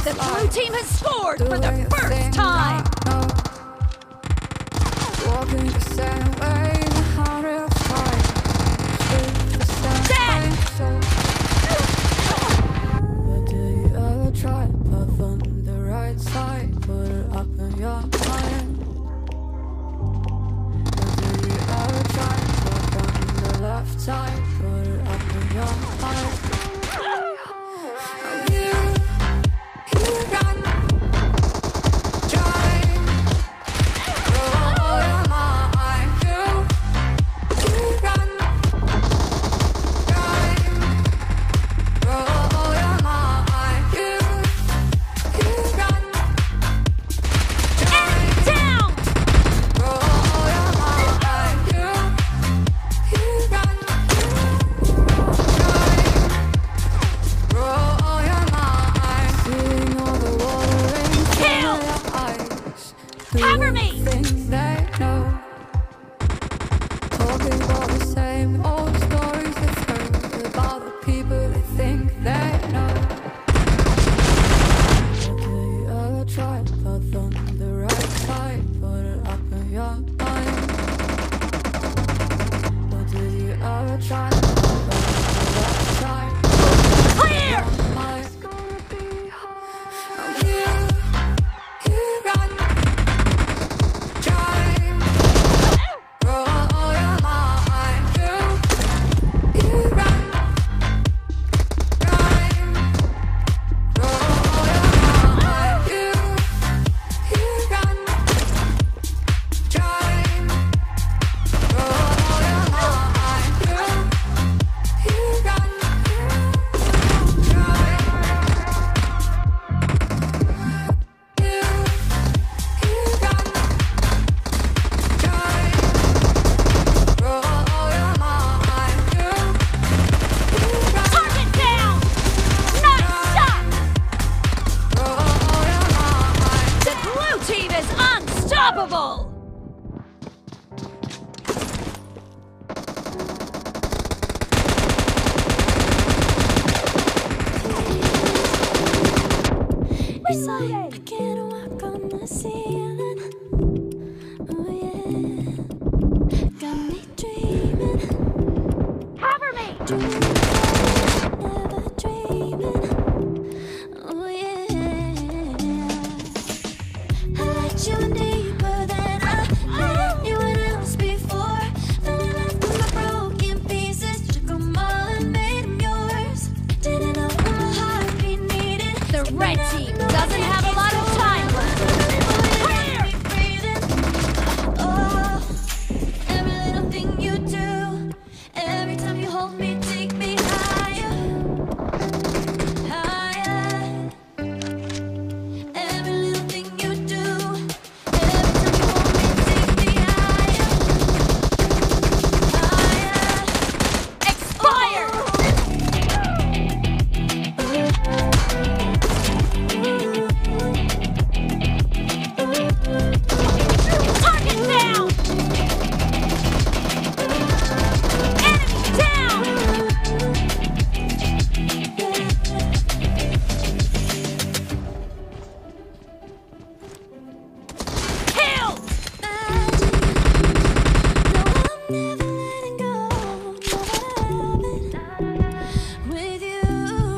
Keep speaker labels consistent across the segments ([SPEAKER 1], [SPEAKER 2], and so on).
[SPEAKER 1] The blue team has scored for the first time!
[SPEAKER 2] Walking the same way, how to fight. But do you ever try puff on the right side? Put it up in your mind. But do you ever try puff on the left side? Put it up in your mind.
[SPEAKER 1] Cover me!
[SPEAKER 2] Things they know. Talking about the same old stories they've heard about the people they think they know. But do you ever try puff on the right side? Put it up in your mind. But do you ever try puff on the left side?
[SPEAKER 1] Clear!
[SPEAKER 2] It's gonna be hard. I'm here. You run.
[SPEAKER 1] Unstoppable!
[SPEAKER 2] I can't walk on the ceiling. Oh yeah, got me dreaming.
[SPEAKER 1] Cover me!
[SPEAKER 2] Never dreaming. Oh yeah, I liked you deeper than I let anyone else before. Fell in love with my broken pieces, took them all and made them yours. Didn't know what my heartbeat needed.
[SPEAKER 1] The red team doesn't have a lot of time left.
[SPEAKER 2] Oh, every little thing you do, every time you hold me, take me higher, higher. Every little thing you do, every time you hold me, take me higher, higher.
[SPEAKER 1] Expired! Target down! Enemy down! Killed!
[SPEAKER 2] With you,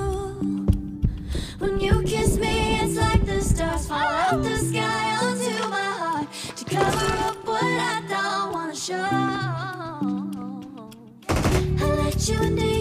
[SPEAKER 2] when you kiss me, it's like the stars fall out the sky onto my heart to cover up what I don't wanna show. I let you into